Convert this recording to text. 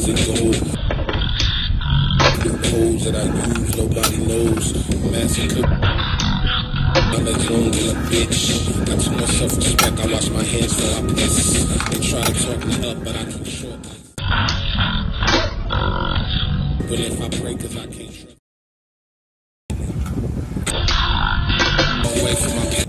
rose and gold. The codes that I use, nobody knows. Massacre. I'm a young and a bitch. Got too much self-respect. I wash my hands before I piss. They try to talk me up, but I keep short. But if I pray, cause I can't trust. Away from my